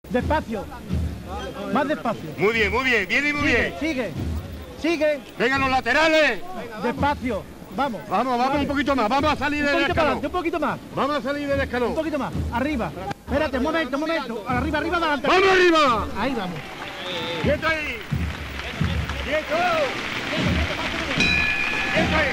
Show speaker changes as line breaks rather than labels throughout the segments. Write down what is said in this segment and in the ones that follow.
Despacio. Más despacio.
Muy bien, viene muy bien.
Sigue.
Vengan los laterales.
Despacio. Vamos.
Vamos un poquito más. Vamos a salir del escalón.
Un poquito más.
Vamos a salir del escalón.
Un poquito más. Arriba. Espérate, un momento. Arriba, adelante.
¡Vamos arriba!
Ahí vamos.
¡Quieto ahí! ¡Quieto! ¡Quieto ahí!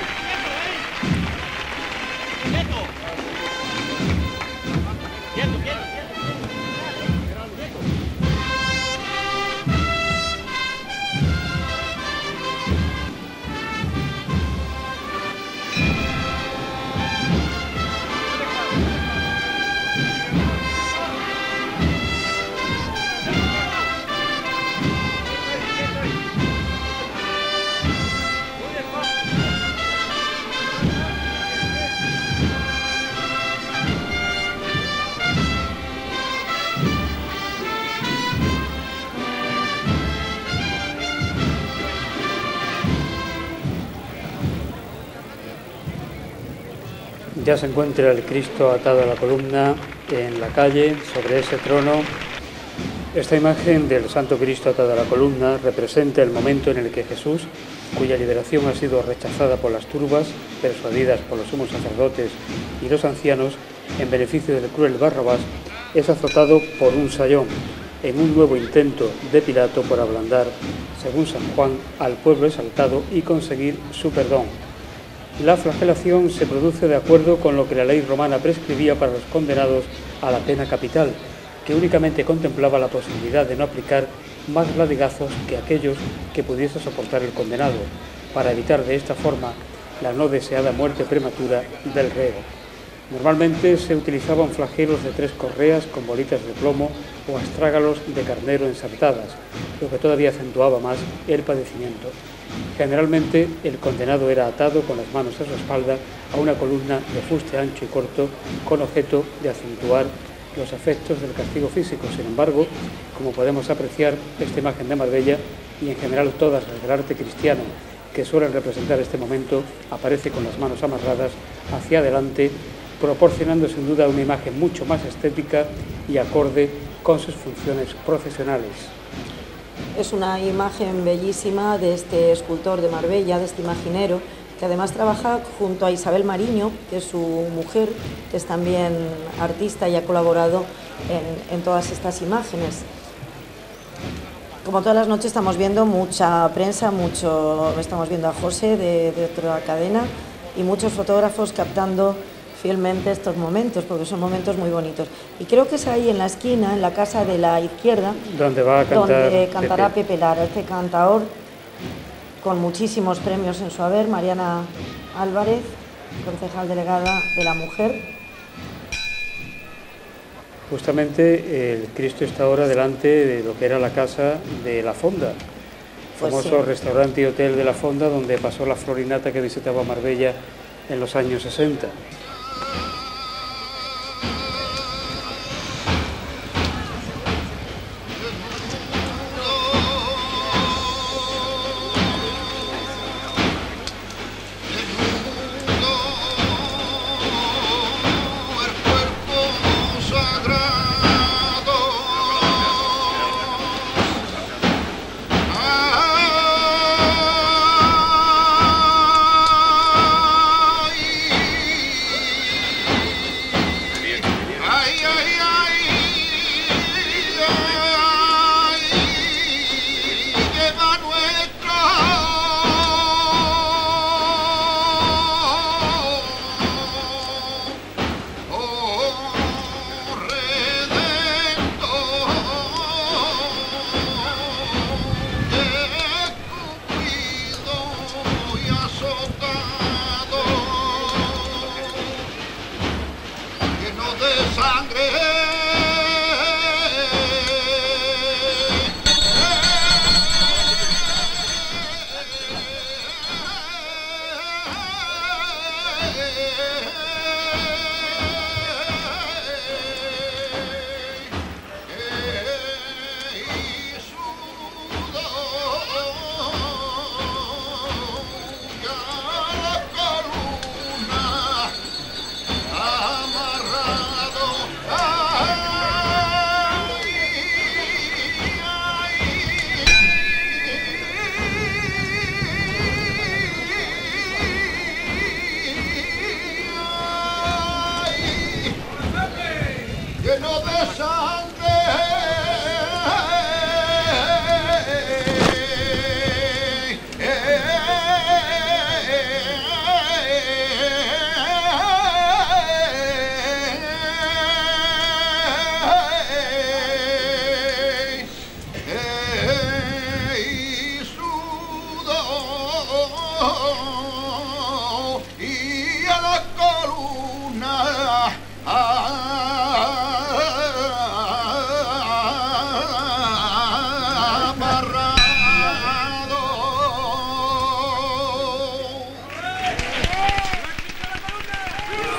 Ya se encuentra el Cristo atado a la columna en la calle, sobre ese trono. Esta imagen del Santo Cristo atado a la columna representa el momento en el que Jesús, cuya liberación ha sido rechazada por las turbas, persuadidas por los sumos sacerdotes y los ancianos, en beneficio del cruel Barrabás, es azotado por un sayón, en un nuevo intento de Pilato por ablandar, según San Juan, al pueblo exaltado y conseguir su perdón. La flagelación se produce de acuerdo con lo que la ley romana prescribía para los condenados a la pena capital, que únicamente contemplaba la posibilidad de no aplicar más latigazos que aquellos que pudiese soportar el condenado, para evitar de esta forma la no deseada muerte prematura del reo. Normalmente se utilizaban flagelos de 3 correas con bolitas de plomo o astrágalos de carnero ensartadas, lo que todavía acentuaba más el padecimiento. Generalmente el condenado era atado con las manos a su espalda a una columna de fuste ancho y corto con objeto de acentuar los efectos del castigo físico. Sin embargo, como podemos apreciar, esta imagen de Marbella y en general todas las del arte cristiano que suelen representar este momento aparece con las manos amarradas hacia adelante, proporcionando sin duda una imagen mucho más estética y acorde con sus funciones procesionales.
Es una imagen bellísima de este escultor de Marbella, de este imaginero, que además trabaja junto a Isabel Mariño, que es su mujer, que es también artista y ha colaborado en todas estas imágenes. Como todas las noches estamos viendo mucha prensa, estamos viendo a José de otra cadena y muchos fotógrafos captando fielmente estos momentos, porque son momentos muy bonitos. Y creo que es ahí en la esquina, en la casa de la izquierda,
donde
cantará Pepe Lara, este cantaor con muchísimos premios en su haber, Mariana Álvarez, concejal delegada de la Mujer.
Justamente el Cristo está ahora delante de lo que era la casa de La Fonda, famoso restaurante y hotel de La Fonda, donde pasó la Florinata que visitaba Marbella en los años 60.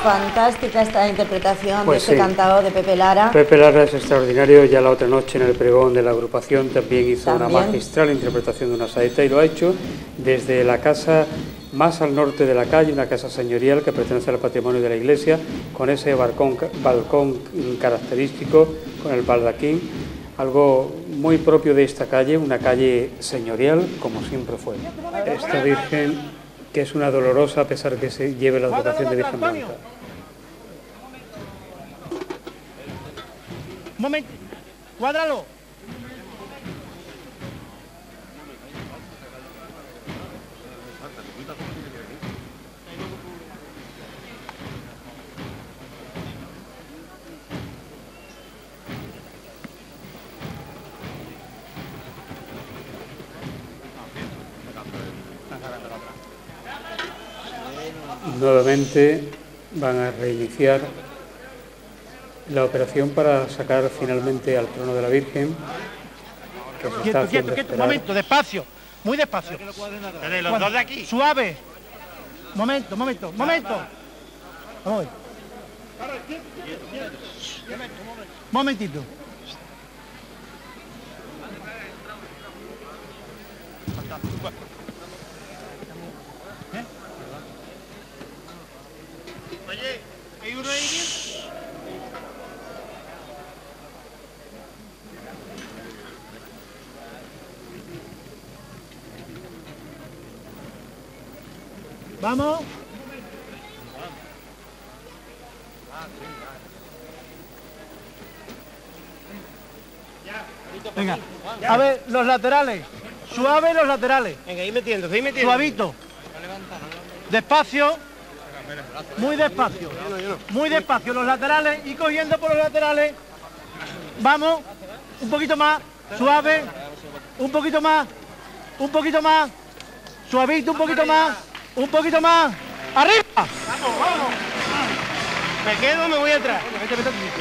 Fantástica esta interpretación
Pues
de este
sí.
cantado de Pepe Lara.
Pepe Lara es extraordinario, ya la otra noche en el pregón de la agrupación también hizo una
También.
magistral interpretación de una saeta y lo ha hecho desde la casa más al norte de la calle, una casa señorial que pertenece al patrimonio de la iglesia, con ese balcón característico, con el baldaquín, algo muy propio de esta calle, una calle señorial como siempre fue. Esta Virgen, que es una dolorosa a pesar que se lleve la advocación de Virgen Blanca.
Un momento, cuádralo.
Nuevamente van a reiniciar la operación para sacar finalmente al trono de la Virgen, que se está haciendo
Un
esperar.
momento, despacio, muy despacio.
¿Tenéis los dos de aquí?
Suave. Momento. Vamos a ver. Momentito.
Oye, ¿hay uno ahí?
Vamos. Venga, a ver, los laterales. Suave los laterales.
Venga, ahí metiendo.
Suavito. Despacio. Muy despacio. Muy despacio. Los laterales y cogiendo por los laterales. Vamos. Un poquito más. Suave. Un poquito más. Un poquito más. Suavito, un poquito más. Un poquito más. ¡Arriba!
¡Vamos! ¿Me quedo o me voy atrás?
Vete a tu sitio.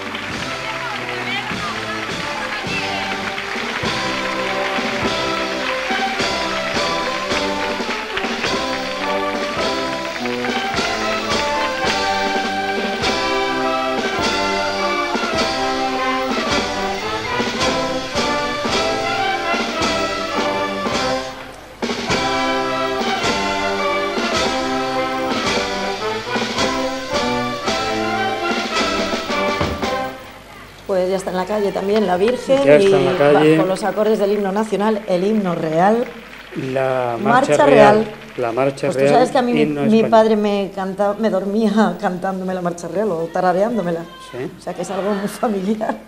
Pues ya está en la calle también la Virgen
Ya está en la calle.
bajo los acordes del himno nacional, el himno real.
La
Marcha real.
La marcha
Pues
real.
tú sabes que a mí
himno
mi
español.
padre me dormía cantándome la marcha real o tarareándomela.
Sí.
O sea que es algo muy familiar.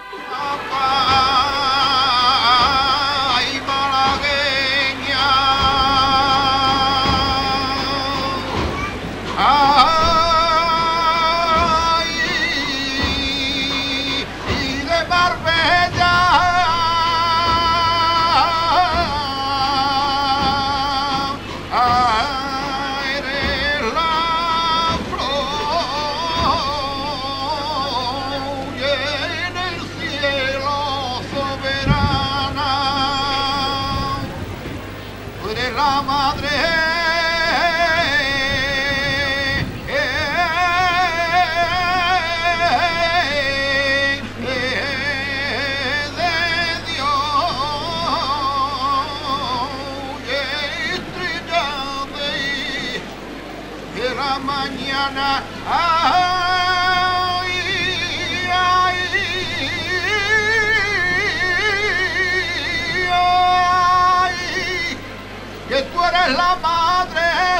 Ay, malagueña. Ay, y de Marbella. Ay, eres la flor y en el cielo soberana. Tú eres la madre de Dios y estrella de la mañana. Ay, ay, ay, que tú eres la madre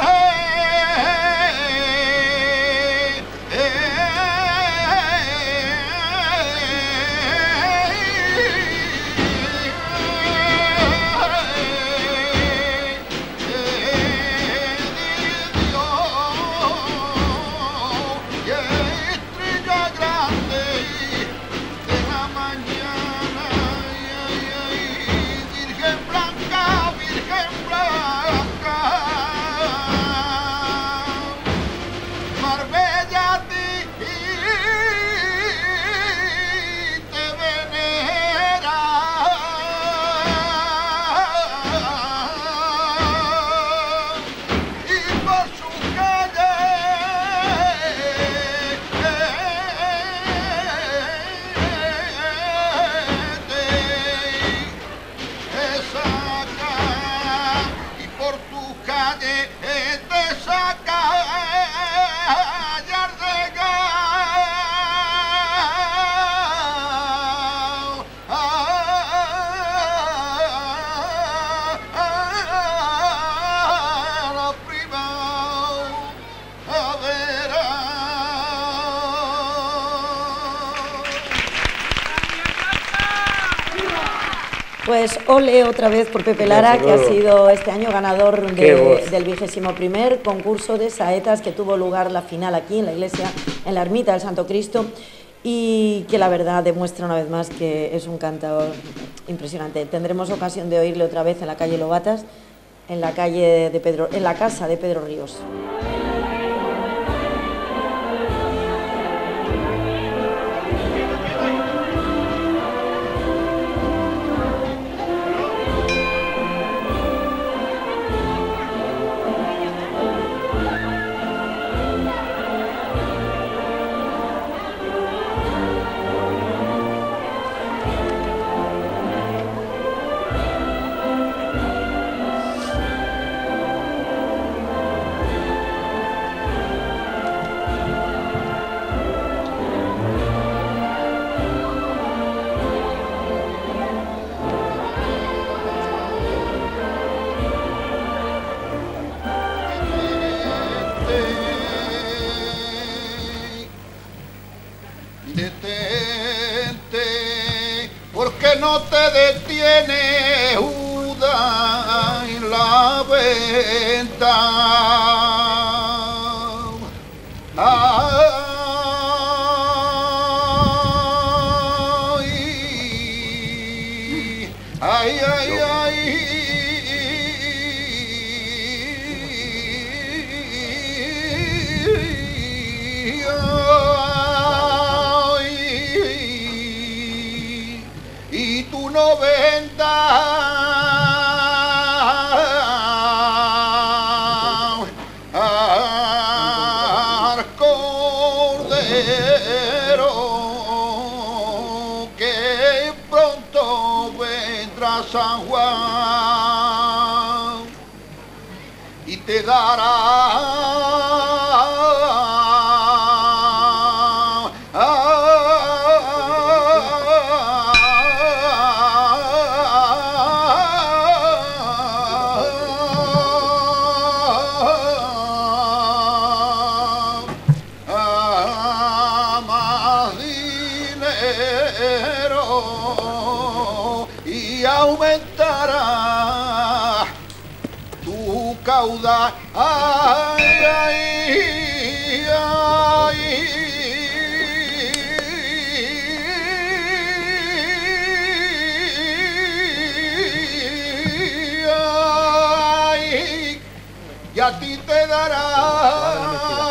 y estrella grande de la mañana. Ay, ay, Virgen Blanca, Virgen Blanca.
Pues ole otra vez por Pepe Lara, que ha sido este año ganador del 21º concurso de saetas, que tuvo lugar la final aquí en la iglesia, en la ermita del Santo Cristo, y que la verdad demuestra una vez más que es un cantador impresionante. Tendremos ocasión de oírle otra vez en la calle Lobatas, en la casa de Pedro Ríos.
Detente, porque no te detiene Judas en la venta. Ay, ay, ay, ay. Y tú no vendas al cordero, que pronto vendrá San Juan y te dará y aumentará tu caudal. Ay, ay, ay. Ay, y a ti te dará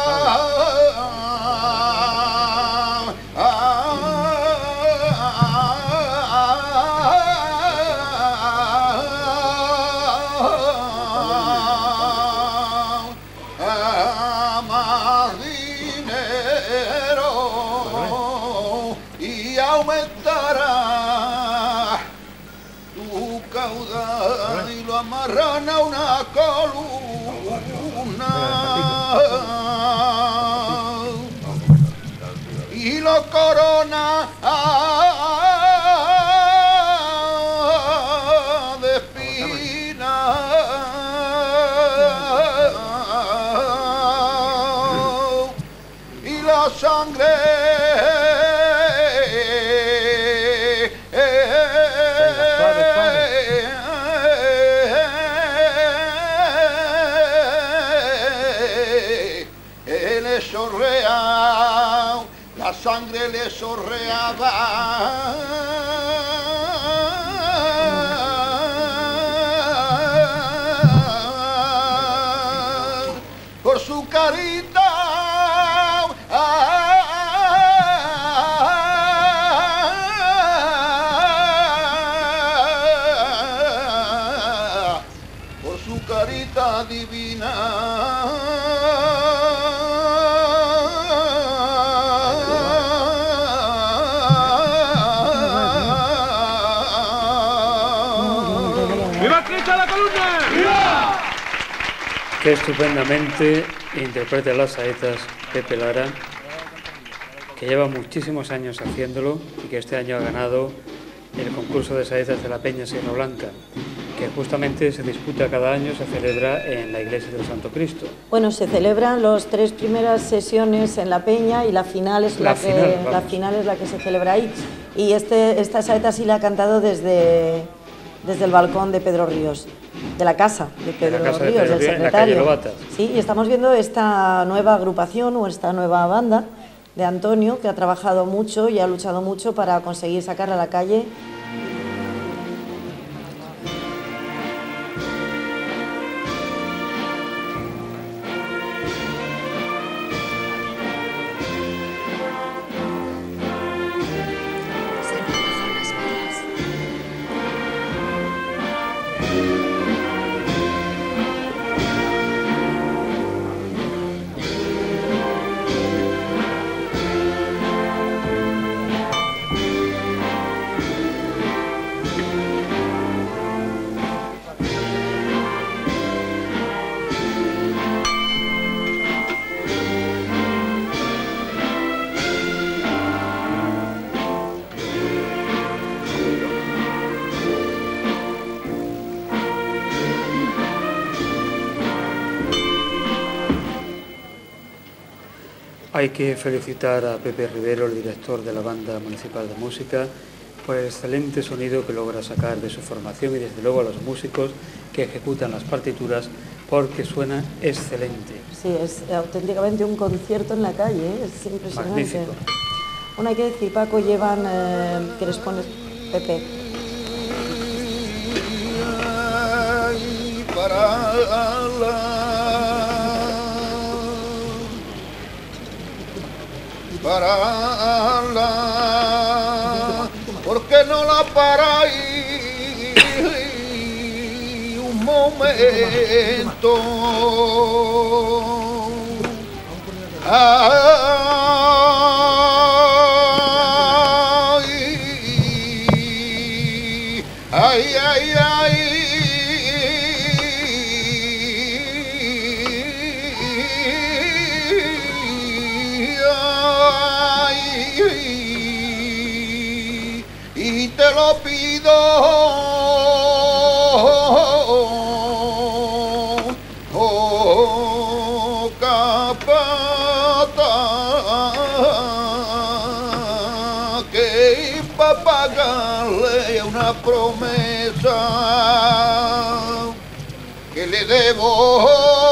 más dinero y aumentará tu caudal y lo amarran a una columna y lo corona de espinas. La sangre le sorrea, la sangre le sorreaba por su carita. Por su carita divina.
¡Viva Cristo a la columna! ¡Viva!
Que estupendamente interpreta las saetas Pepe Lara, que lleva muchísimos años haciéndolo y que este año ha ganado el concurso de saetas de la Peña Sierra Blanca, que justamente se disputa cada año, se celebra en la iglesia del Santo Cristo.
Bueno, se celebran las 3 primeras sesiones en la Peña y la final es la que se celebra ahí. Y esta saeta sí la ha cantado desde desde el balcón de Pedro Ríos, de la casa de Pedro Ríos, del secretario.
En la calle Lobatas.
Sí, y estamos viendo esta nueva agrupación o esta nueva banda de Antonio, que ha trabajado mucho y ha luchado mucho para conseguir sacar a la calle
Hay que felicitar a Pepe Rivero, el director de la Banda Municipal de Música, por el excelente sonido que logra sacar de su formación y desde luego a los músicos que ejecutan las partituras, porque suena excelente.
Sí, es auténticamente un concierto en la calle, ¿eh? Es impresionante.
Magnífico.
Bueno, hay que decir, Paco, llevan, que les pones, Pepe.
Parala, ¿por qué no la paráis un momento? Ay, ay, ay. Y te lo pido, oh capataz, que pa' pagarle una promesa que le debo.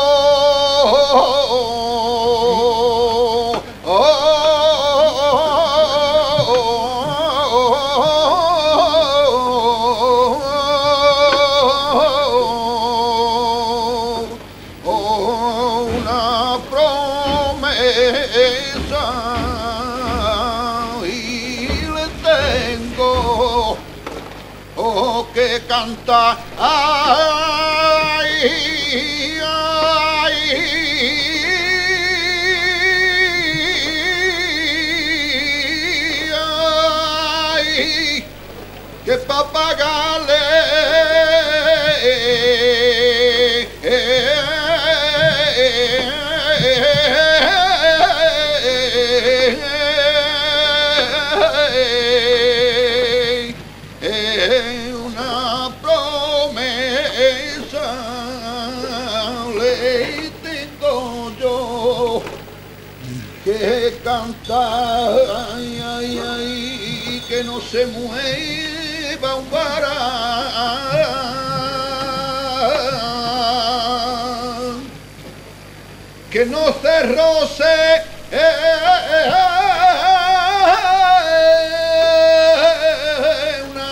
Que canta, ay, ay, ay, que pa' pagarle que cantar, ay, ay, ay, que no se mueva un varán, que no se roce una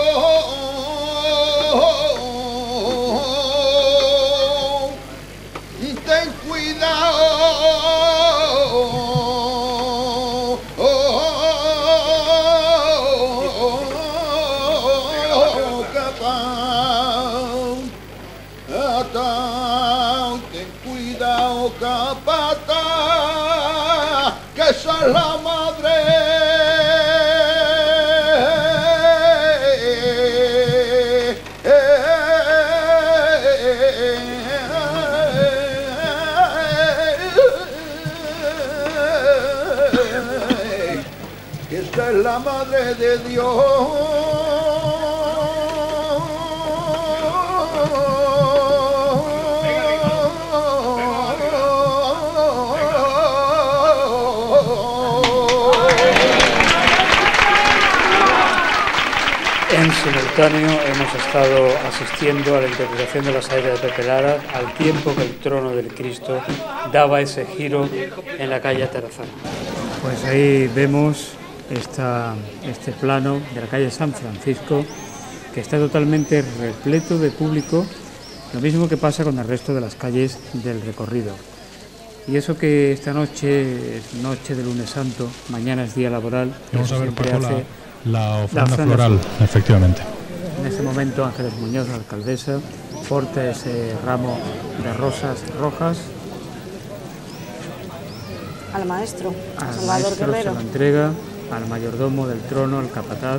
flor, ten cuidado. Ten cuidado, capataz, que esa es la madre que esa es la madre de Dios.
En simultáneo hemos estado asistiendo a la interpretación de la saeta de Pepe Lara al tiempo que el trono del Cristo daba ese giro en la calle Tarazana. Pues ahí vemos este plano de la calle San Francisco, que está totalmente repleto de público, lo mismo que pasa con el resto de las calles del recorrido. Y eso que esta noche es noche de Lunes Santo, mañana es día laboral.
Vamos a ver, Paco, la ofrenda floral, efectivamente.
En este momento Ángeles Muñoz, la alcaldesa, porta ese ramo de rosas rojas.
Al maestro,
Al
Salvador
maestro
Guerrero.
se lo entrega al mayordomo del trono, al capataz.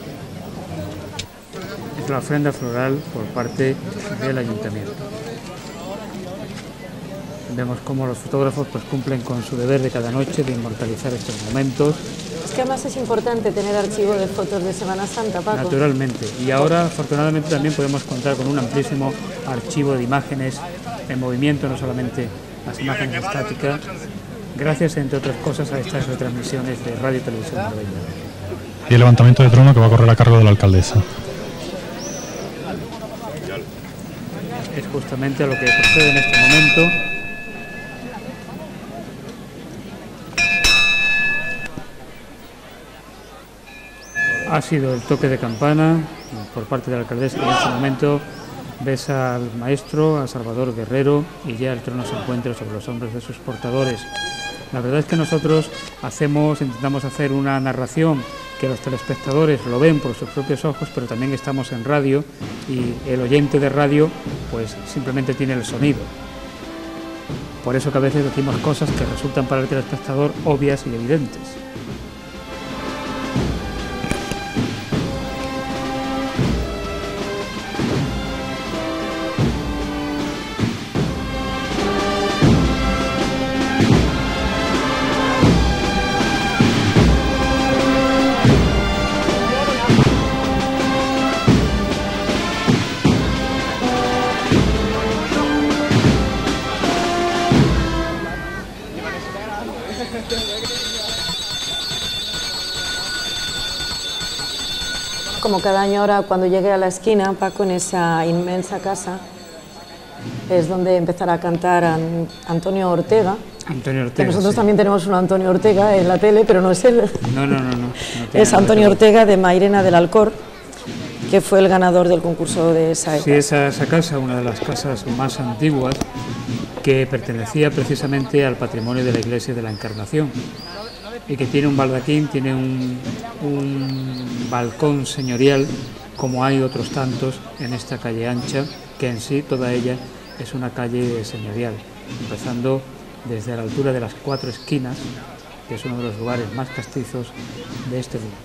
Es la ofrenda floral por parte del ayuntamiento. Vemos cómo los fotógrafos pues cumplen con su deber de cada noche de inmortalizar estos momentos.
Es que además es importante tener archivo de fotos de Semana Santa, Paco.
Naturalmente. Y ahora, afortunadamente, también podemos contar con un amplísimo archivo de imágenes en movimiento, no solamente las imágenes estáticas, gracias, entre otras cosas, a estas retransmisiones de Radio y Televisión Marbella.
Y el levantamiento de trono que va a correr a cargo de la alcaldesa.
Es justamente a lo que procede en este momento. Ha sido el toque de campana por parte de la alcaldesa, y en este momento ves al maestro, a Salvador Guerrero, y ya el trono se encuentra sobre los hombros de sus portadores. La verdad es que nosotros intentamos hacer una narración que los telespectadores lo ven por sus propios ojos, pero también estamos en radio y el oyente de radio pues simplemente tiene el sonido. Por eso que a veces decimos cosas que resultan para el telespectador obvias y evidentes.
Como cada año ahora, cuando llegue a la esquina, Paco, en esa inmensa casa, es donde empezará a cantar Antonio Ortega.
Antonio Ortega,
que nosotros
sí.
también tenemos un Antonio Ortega en la tele, pero no es él.
No
Es Antonio Ortega de Mairena del Alcor, que fue el ganador del concurso de Saeta.
Sí, esa casa, una de las casas más antiguas, que pertenecía precisamente al patrimonio de la Iglesia de la Encarnación, y que tiene un baldaquín, tiene un balcón señorial, como hay otros tantos en esta calle ancha, que en sí toda ella es una calle señorial, empezando desde la altura de las Cuatro Esquinas, que es uno de los lugares más castizos de este mundo.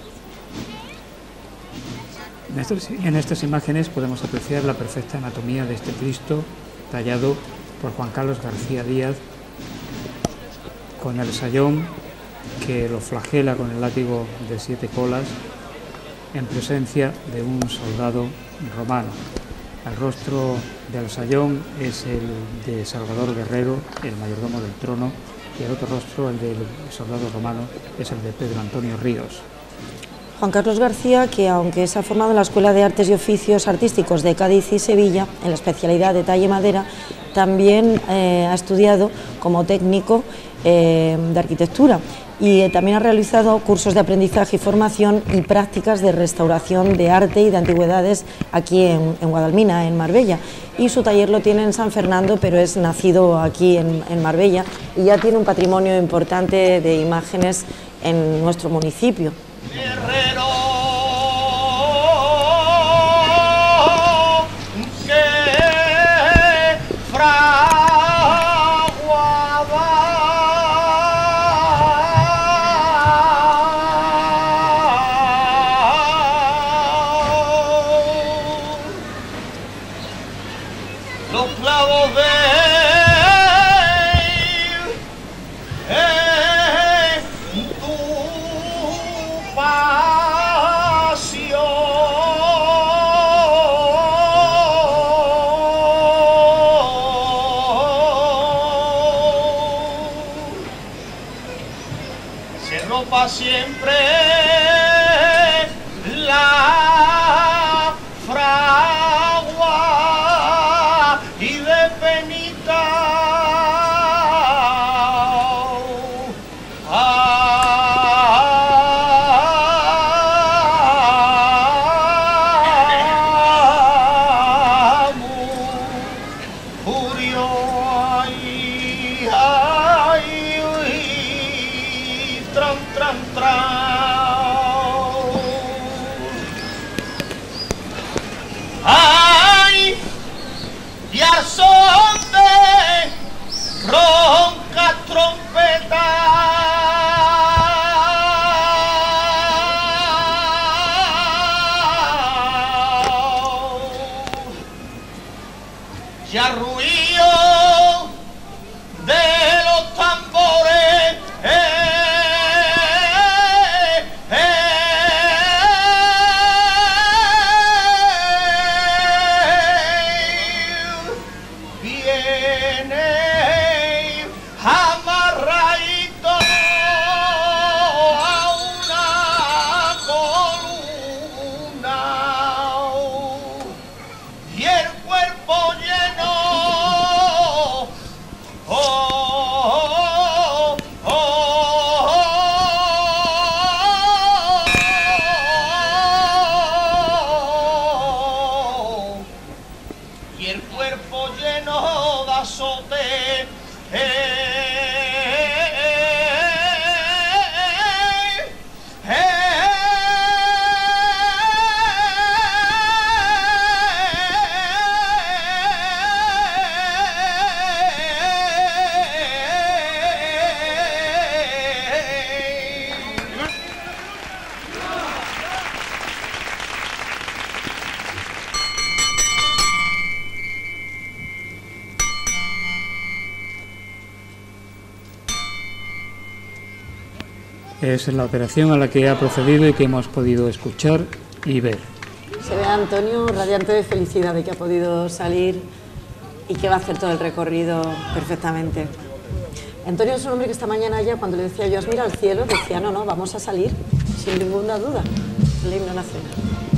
En estas imágenes podemos apreciar la perfecta anatomía de este Cristo, tallado por Juan Carlos García Díaz, con el sayón que lo flagela con el látigo de 7 colas, en presencia de un soldado romano. El rostro del sayón es el de Salvador Guerrero, el mayordomo del trono, y el otro rostro, el del soldado romano, es el de Pedro Antonio Ríos.
Juan Carlos García, que aunque se ha formado en la Escuela de Artes y Oficios Artísticos de Cádiz y Sevilla, en la especialidad de talle madera, también ha estudiado como técnico de arquitectura y también ha realizado cursos de aprendizaje y formación y prácticas de restauración de arte y de antigüedades aquí en Guadalmina, en Marbella. Y su taller lo tiene en San Fernando, pero es nacido aquí en Marbella y ya tiene un patrimonio importante de imágenes en nuestro municipio.
Guerrero, los clavos de tu pasión se ropa siempre la se ha ruido de los tambores. Viene amarradito a una columna y el cuerpo lleno. Y el cuerpo lleno de azote.
Es la operación a la que ha procedido y que hemos podido escuchar y ver.
Se ve a Antonio radiante de felicidad de que ha podido salir y que va a hacer todo el recorrido perfectamente. Antonio es un hombre que esta mañana ya, cuando le decía yo, mira al cielo, decía, no, no, vamos a salir, sin ninguna duda, el himno nacional.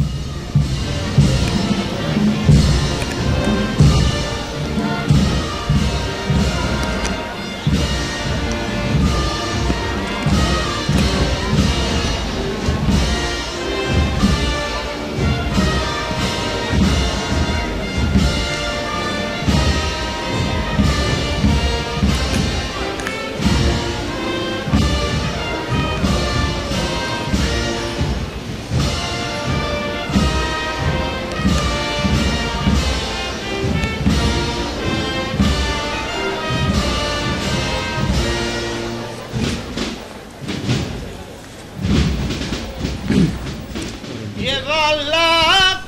Lleva la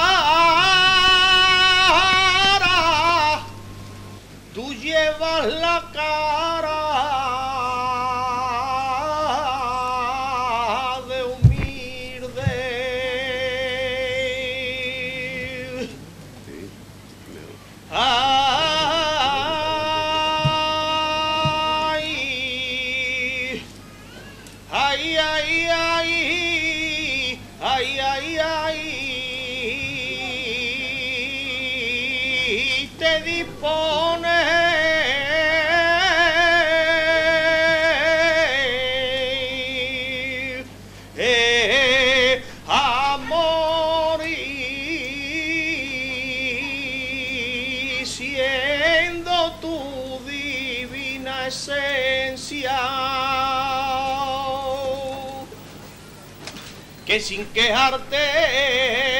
cara, tú llevas la cara de humilde. Ay, ay, ay, ay, ay, ay, te dispone a morir, siendo tu divina esencia, que sin quejarte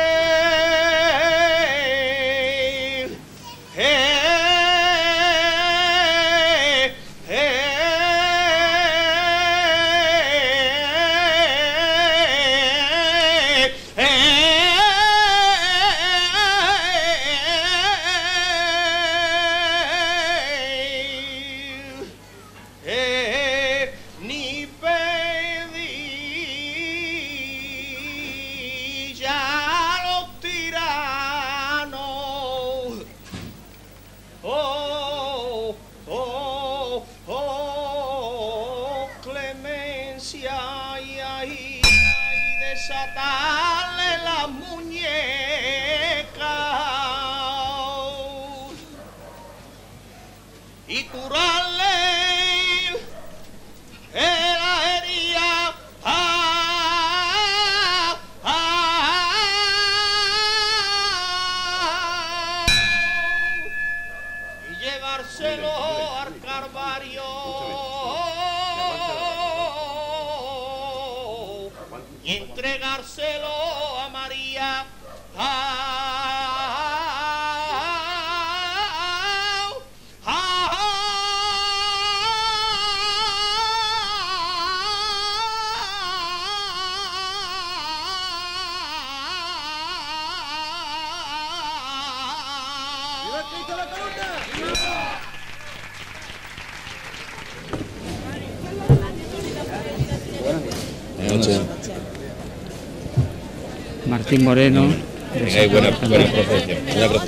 ni pedí ya los tiranos. Oh, oh, oh, clemencia, y ahí desatarle las muñecas y curarle la herida. Y llevárselo al Calvario y entregárselo a María.
Buenas noches.
Martín Moreno.
Buena procesión.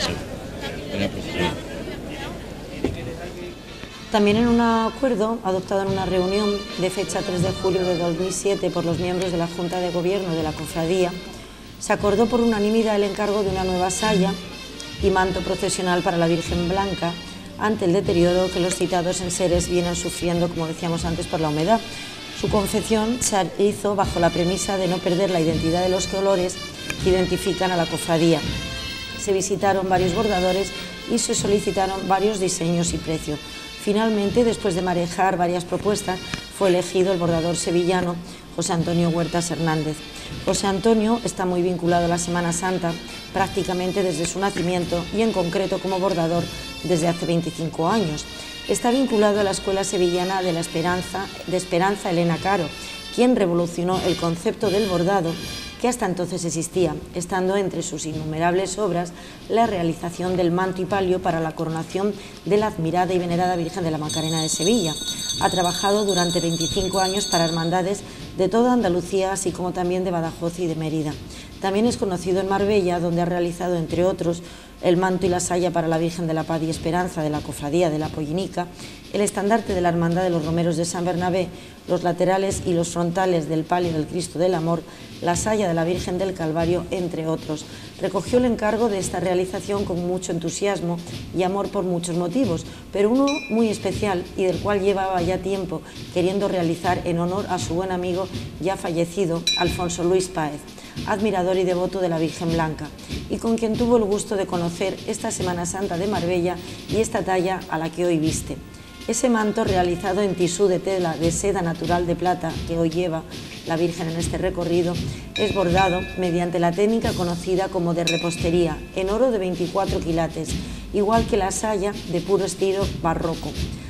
También en un acuerdo adoptado en una reunión de fecha 3 de julio de 2007 por los miembros de la Junta de Gobierno de la Cofradía, se acordó por unanimidad el encargo de una nueva saya y manto procesional para la Virgen Blanca ante el deterioro que los citados enseres vienen sufriendo, como decíamos antes, por la humedad. Su confección se hizo bajo la premisa de no perder la identidad de los colores que identifican a la cofradía. Se visitaron varios bordadores y se solicitaron varios diseños y precios. Finalmente, después de manejar varias propuestas, fue elegido el bordador sevillano José Antonio Huertas Hernández. José Antonio está muy vinculado a la Semana Santa prácticamente desde su nacimiento y en concreto como bordador desde hace 25 años. Está vinculado a la Escuela Sevillana de Esperanza Elena Caro, quien revolucionó el concepto del bordado que hasta entonces existía, estando entre sus innumerables obras la realización del manto y palio para la coronación de la admirada y venerada Virgen de la Macarena de Sevilla. Ha trabajado durante 25 años para hermandades de toda Andalucía, así como también de Badajoz y de Mérida. También es conocido en Marbella, donde ha realizado, entre otros, el manto y la saya para la Virgen de la Paz y Esperanza de la Cofradía de la Pollinica, el estandarte de la Hermandad de los Romeros de San Bernabé, los laterales y los frontales del palio del Cristo del Amor, la saya de la Virgen del Calvario, entre otros. Recogió el encargo de esta realización con mucho entusiasmo y amor por muchos motivos, pero uno muy especial y del cual llevaba ya tiempo queriendo realizar en honor a su buen amigo ya fallecido, Alfonso Luis Páez, admirador y devoto de la Virgen Blanca, y con quien tuvo el gusto de conocer esta Semana Santa de Marbella y esta talla a la que hoy viste. Ese manto realizado en tisú de tela de seda natural de plata que hoy lleva la Virgen en este recorrido es bordado mediante la técnica conocida como de repostería en oro de 24 quilates, igual que la saya de puro estilo barroco.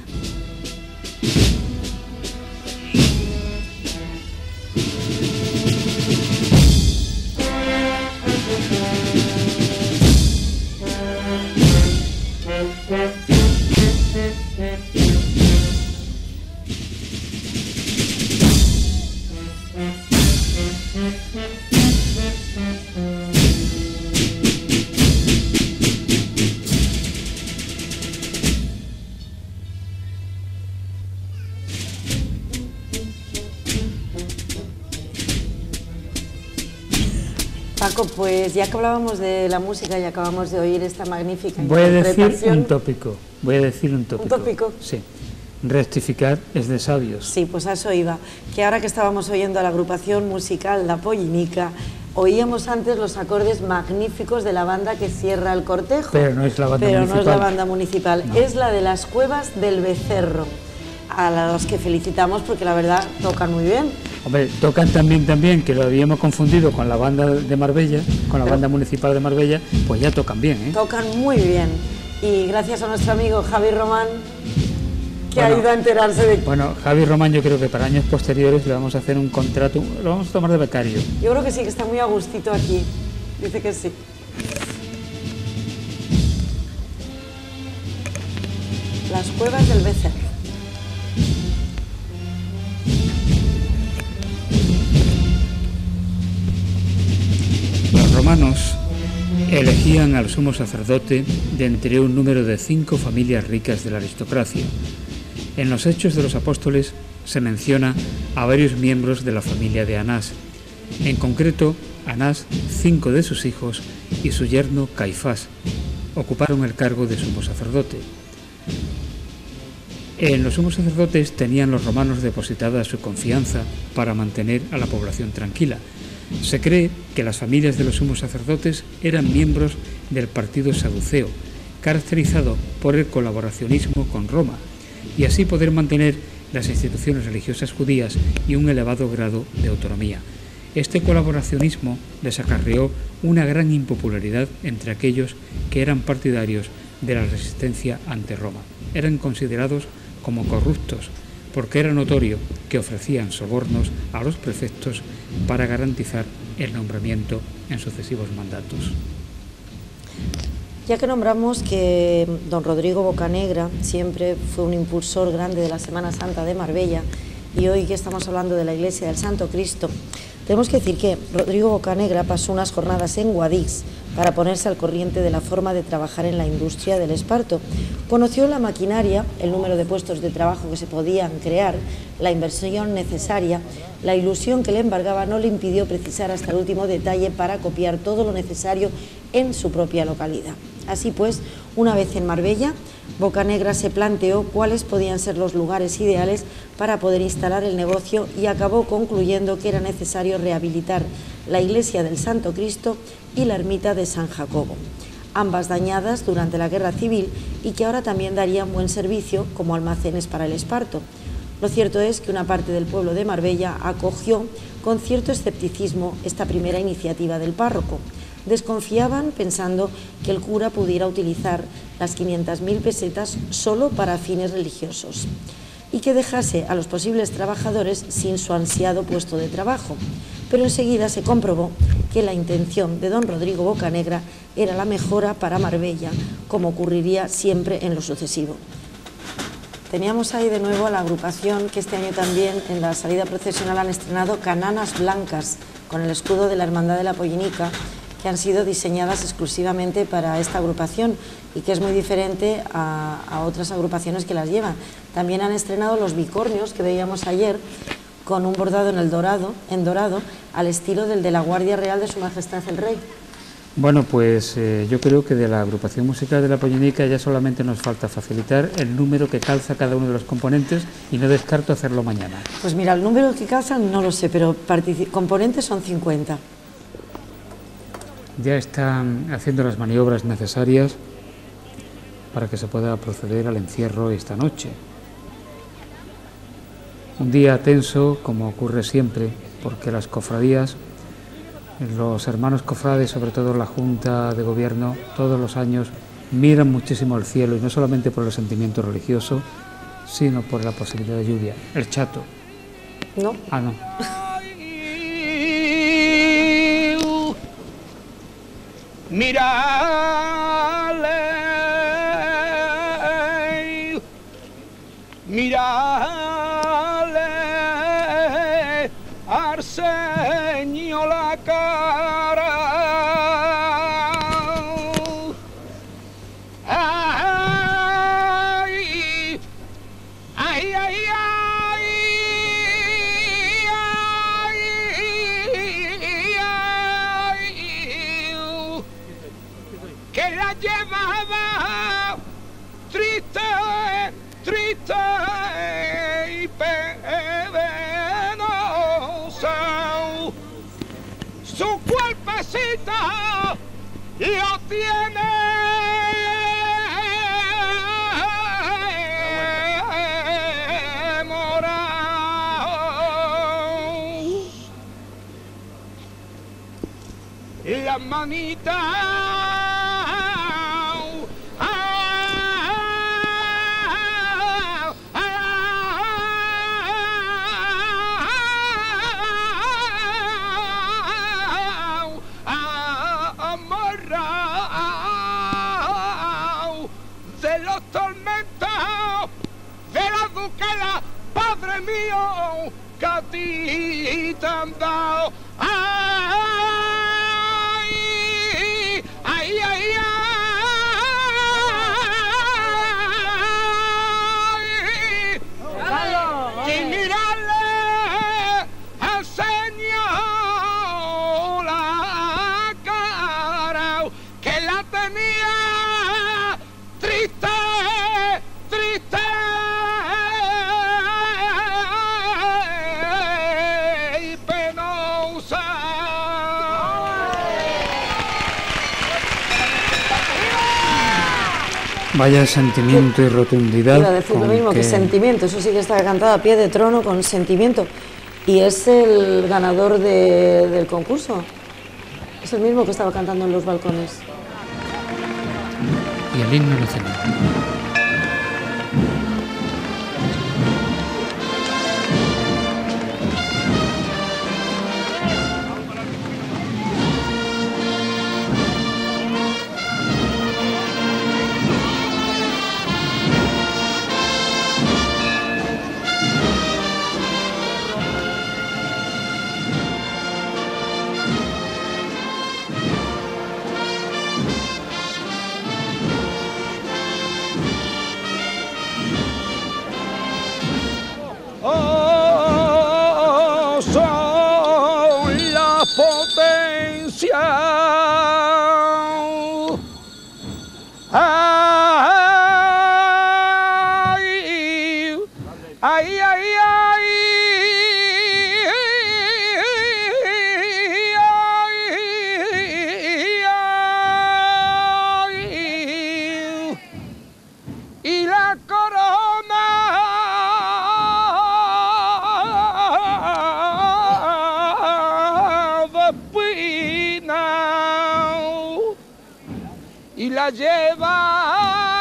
Paco, pues ya que hablábamos de la música y acabamos de oír esta magnífica interpretación...
Voy a decir un tópico.
¿Un tópico?
Sí. Rectificar es de sabios.
Sí, pues a eso iba. Que ahora que estábamos oyendo a la agrupación musical La Pollinica, oíamos antes los acordes magníficos de la banda que cierra el cortejo.
Pero no es la banda municipal.
Pero no es la banda municipal, no. Es la de las Cuevas del Becerro, a los que felicitamos porque la verdad tocan muy bien.
Hombre, tocan también, que lo habíamos confundido con la banda de Marbella, con la banda municipal de Marbella, pues ya tocan bien, ¿eh?
Tocan muy bien. Y gracias a nuestro amigo Javi Román, que ha ido a enterarse de...
Bueno, Javi Román, yo creo que para años posteriores le vamos a hacer un contrato, lo vamos a tomar de becario.
Yo creo que sí, que está muy a gustito aquí. Dice que sí. Las Cuevas del Becerro.
Los romanos elegían al sumo sacerdote de entre un número de 5 familias ricas de la aristocracia. En los Hechos de los Apóstoles se menciona a varios miembros de la familia de Anás. En concreto, Anás, 5 de sus hijos y su yerno Caifás ocuparon el cargo de sumo sacerdote. En los sumos sacerdotes tenían los romanos depositada su confianza para mantener a la población tranquila. Se cree que las familias de los sumos sacerdotes eran miembros del partido saduceo, caracterizado por el colaboracionismo con Roma, y así poder mantener las instituciones religiosas judías y un elevado grado de autonomía. Este colaboracionismo les acarreó una gran impopularidad entre aquellos que eran partidarios de la resistencia ante Roma. Eran considerados como corruptos, porque era notorio que ofrecían sobornos a los prefectos para garantizar el nombramiento en sucesivos mandatos.
Ya que nombramos que don Rodrigo Bocanegra siempre fue un impulsor grande de la Semana Santa de Marbella, y hoy que estamos hablando de la Iglesia del Santo Cristo, tenemos que decir que Rodrigo Bocanegra pasó unas jornadas en Guadix para ponerse al corriente de la forma de trabajar en la industria del esparto. Conoció la maquinaria, el número de puestos de trabajo que se podían crear, la inversión necesaria, la ilusión que le embargaba no le impidió precisar hasta el último detalle para copiar todo lo necesario en su propia localidad. Así pues, una vez en Marbella, Bocanegra se planteó cuáles podían ser los lugares ideales para poder instalar el negocio y acabó concluyendo que era necesario rehabilitar la iglesia del Santo Cristo y la ermita de San Jacobo, ambas dañadas durante la Guerra Civil y que ahora también darían buen servicio como almacenes para el esparto. Lo cierto es que una parte del pueblo de Marbella acogió con cierto escepticismo esta primera iniciativa del párroco. Desconfiaban pensando que el cura pudiera utilizar las 500.000 pesetas solo para fines religiosos y que dejase a los posibles trabajadores sin su ansiado puesto de trabajo. Pero enseguida se comprobó que la intención de don Rodrigo Bocanegra era la mejora para Marbella, como ocurriría siempre en lo sucesivo. Teníamos ahí de nuevo a la agrupación que este año también en la salida procesional han estrenado cananas blancas con el escudo de la Hermandad de la Pollinica, que han sido diseñadas exclusivamente para esta agrupación y que es muy diferente a otras agrupaciones que las llevan. También han estrenado los bicornios que veíamos ayer con un bordado en dorado, al estilo del de la Guardia Real de Su Majestad el Rey.
Bueno, pues yo creo que de la agrupación musical de la Pollinica ya solamente nos falta facilitar el número que calza cada uno de los componentes y no descarto hacerlo mañana.
Pues mira, el número que calzan no lo sé, pero componentes son 50.
Ya están haciendo las maniobras necesarias para que se pueda proceder al encierro esta noche. Un día tenso, como ocurre siempre, porque las cofradías, los hermanos cofrades, sobre todo la Junta de Gobierno, todos los años miran muchísimo al cielo, y no solamente por el sentimiento religioso, sino por la posibilidad de lluvia. El Chato.
No.
Ah, no.
Mírale, mírale, Arsenio la cara. Ay, ay, ay, ay, que la llevaba triste, triste y penosa. Su cuerpecito lo tiene morado. La manita de los tormentos de la duquesa, Padre mío, que a ti te han dado. Ay, ay, ay, ay. Y mirarle al Señor la cara, que la tenía triste, triste y penosa.
Vaya sentimiento y rotundidad.
Iba a decir lo mismo que sentimiento, eso sí que está cantado a pie de trono con sentimiento. Y es el ganador del concurso. Es el mismo que estaba cantando en los balcones.
Y el himno nacional.
y la corona de espina y la lleva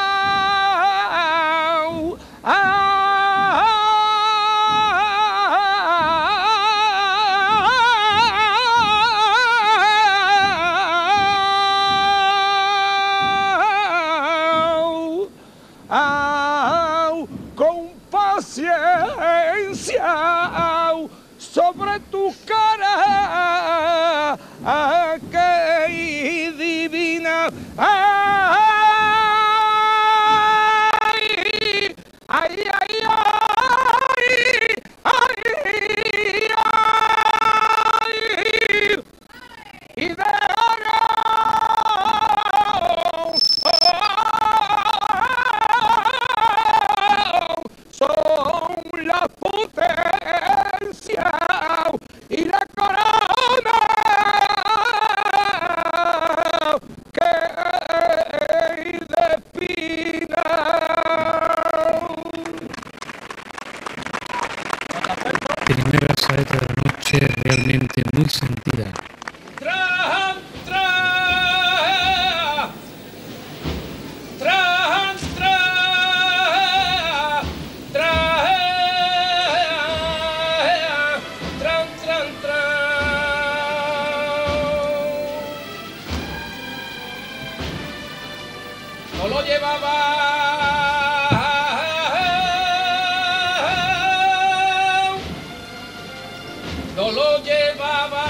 con paciencia sobre tu cara que divina. Ay, ay, ay, ay, ay, y de oro son la potencia y la corona que de espina.
Primera saeta de la noche realmente muy sentida.
No lo llevaba, no lo llevaba,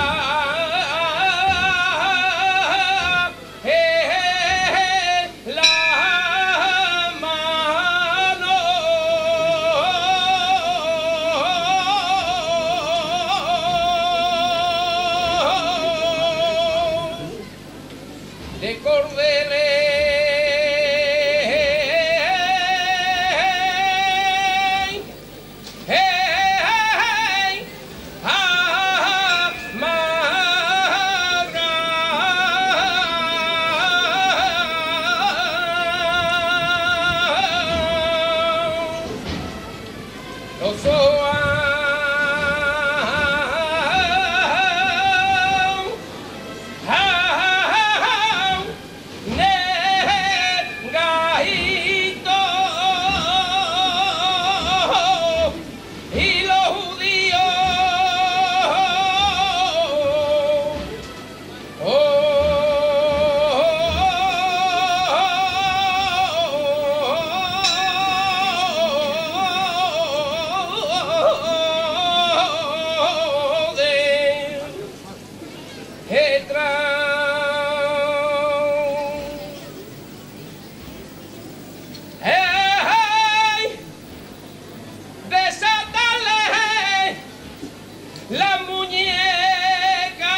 la mano de cordero. La muñeca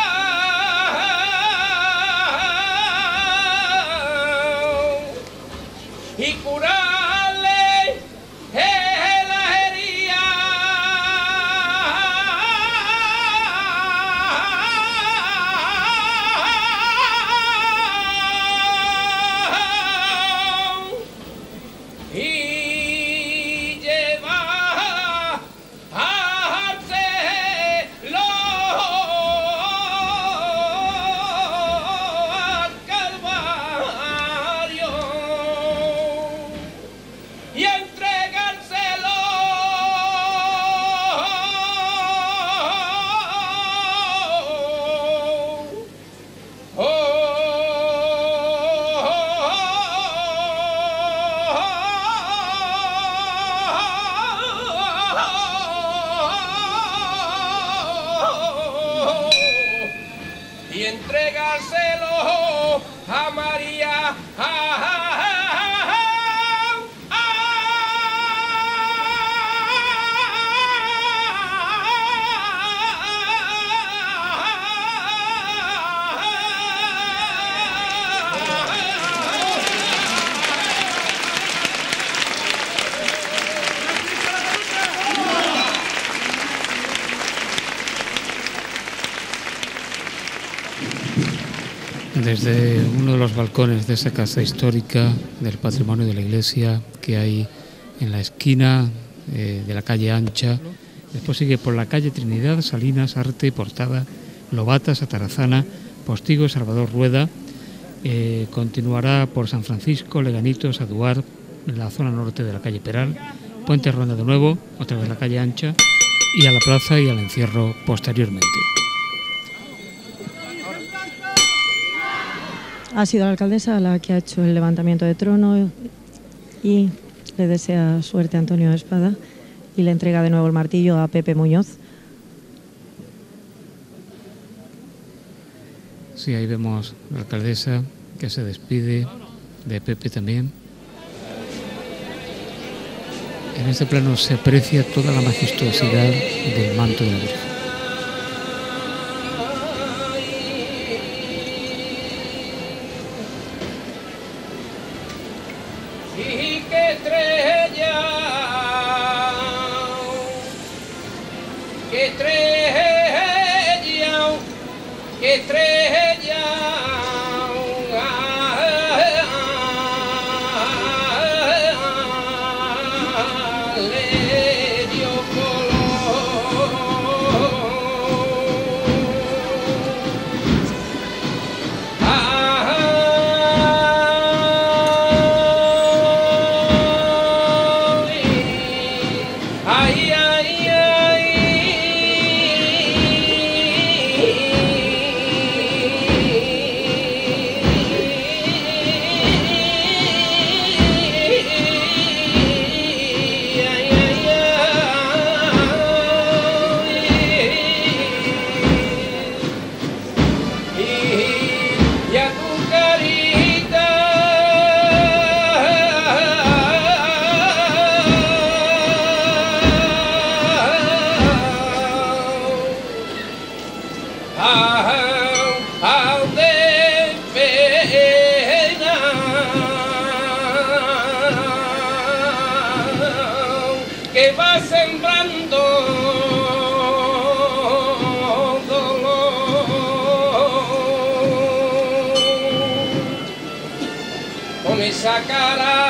y curarle la herida. Y llevar y entregárselo y entregárselo a María.
Desde uno de los balcones de esa casa histórica del patrimonio de la iglesia que hay en la esquina de la calle Ancha, después sigue por la calle Trinidad, Salinas, Arte, Portada, Lobatas, Atarazana, Postigo, Salvador Rueda, continuará por San Francisco, Leganitos, Aduar, en la zona norte de la calle Peral, Puente Ronda de nuevo, otra vez la calle Ancha, y a la plaza y al encierro posteriormente.
Ha sido la alcaldesa la que ha hecho el levantamiento de trono y le desea suerte a Antonio Espada y le entrega de nuevo el martillo a Pepe Muñoz.
Sí, ahí vemos a la alcaldesa que se despide de Pepe también. En este plano se aprecia toda la majestuosidad del manto de la Virgen.
Que va sembrando dolor con esa cara.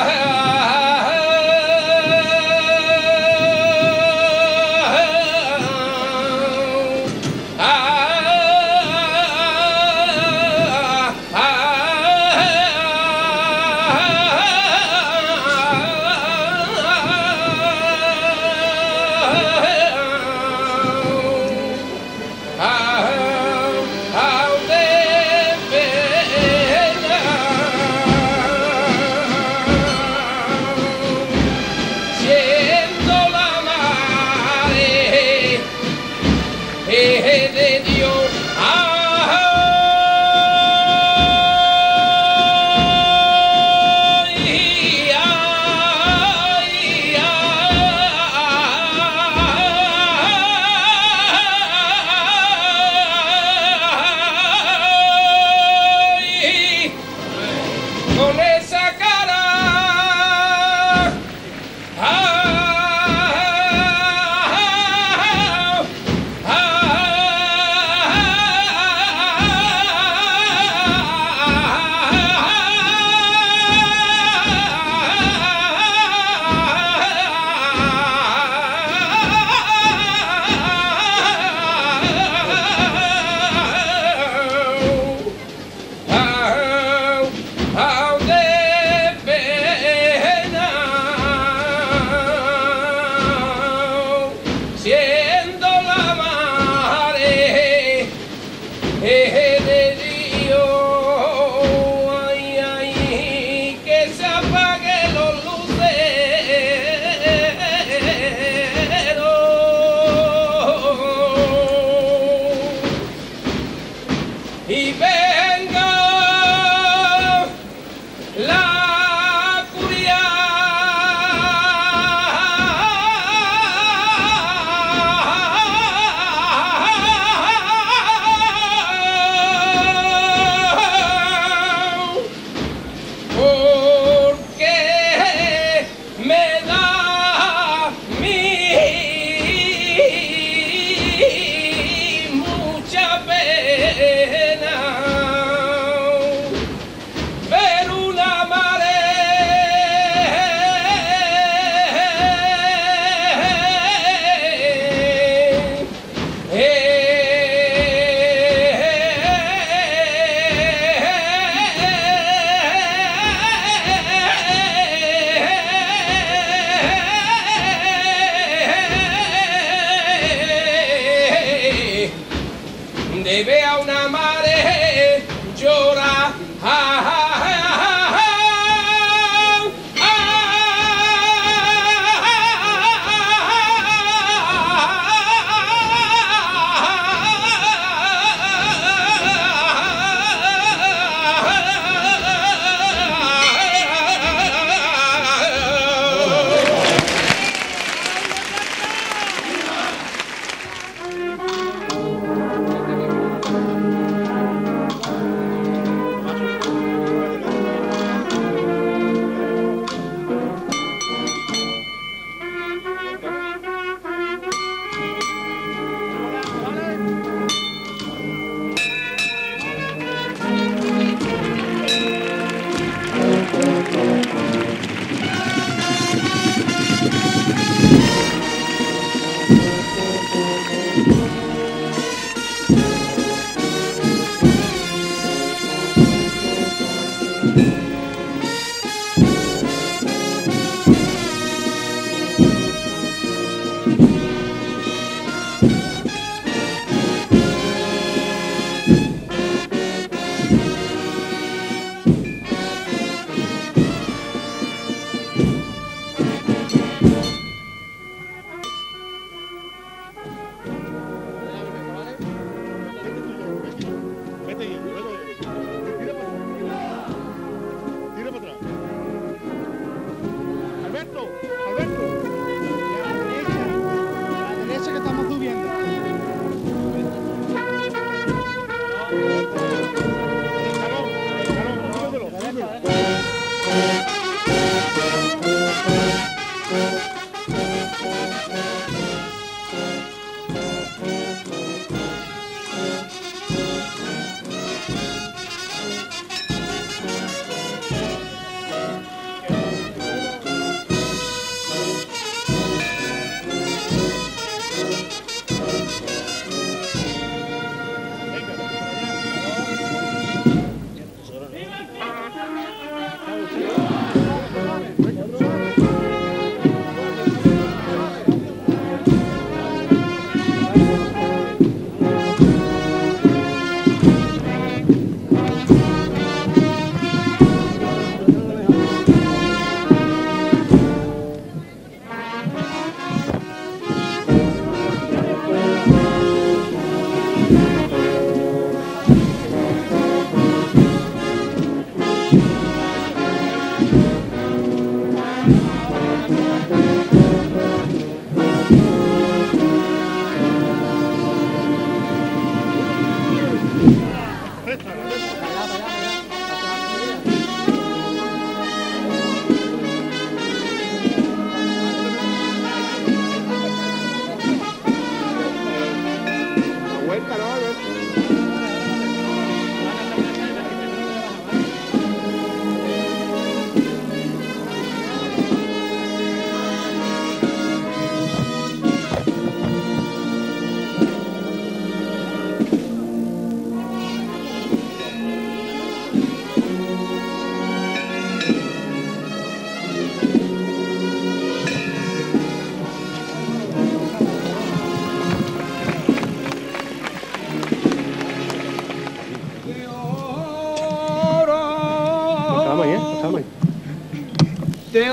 De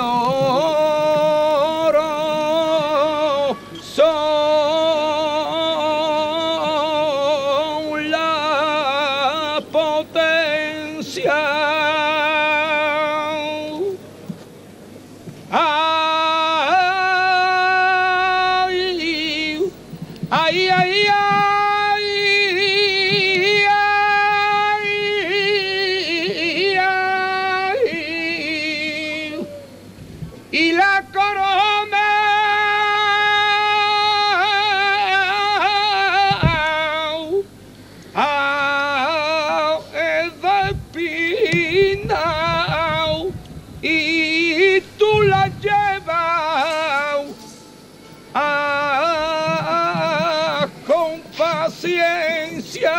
oro son la potencia. Ay, ay, ay, y la corona es de espina y tú la llevas con paciencia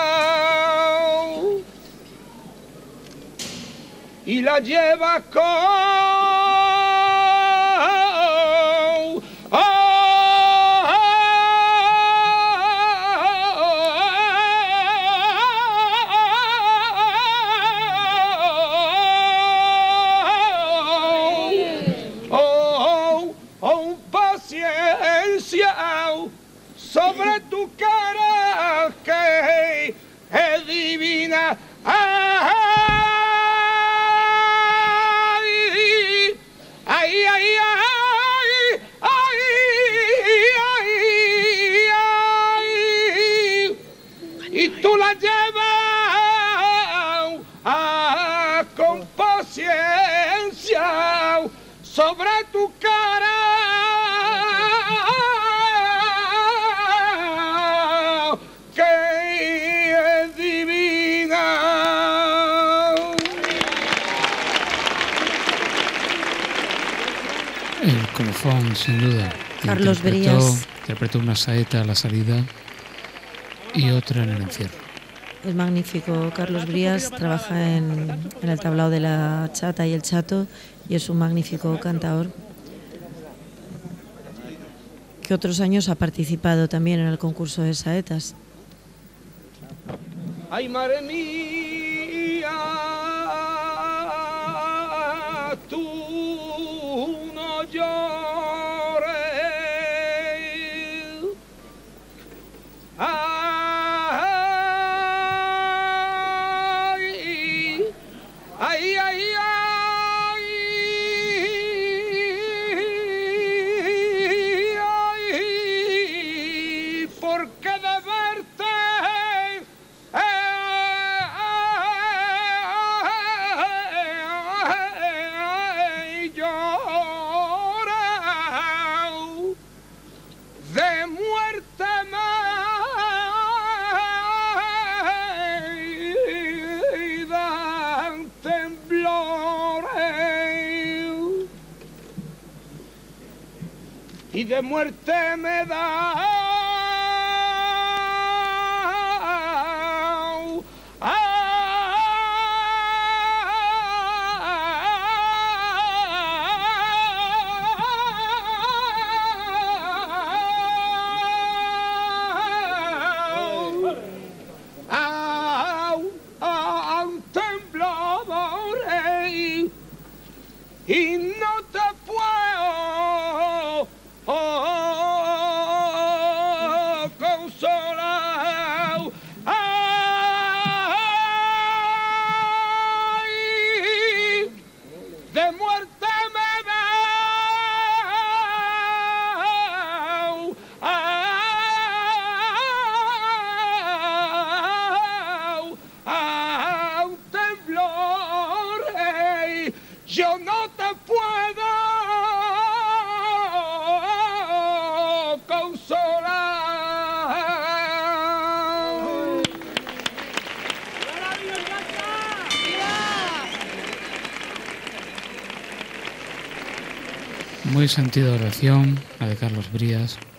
y la llevas con sobre tu cara que es divina.
El colofón, sin duda.
Carlos Brías
Interpretó una saeta a la salida y otra en el encierro.
Es magnífico. Carlos Brías trabaja en el tablao de la chata y el chato y es un magnífico cantador que otros años ha participado también en el concurso de saetas.
Ay, madre mía, tú no llores. Ay, ay, ay, ay, porque de verte llorao, de muerte me dan temblores y de muerte me da temblores y no te puedo consolar. Ay, de muerte me da un temblor. Yo no te puedo consolar.
Muy sentida oración, la de Carlos Brías.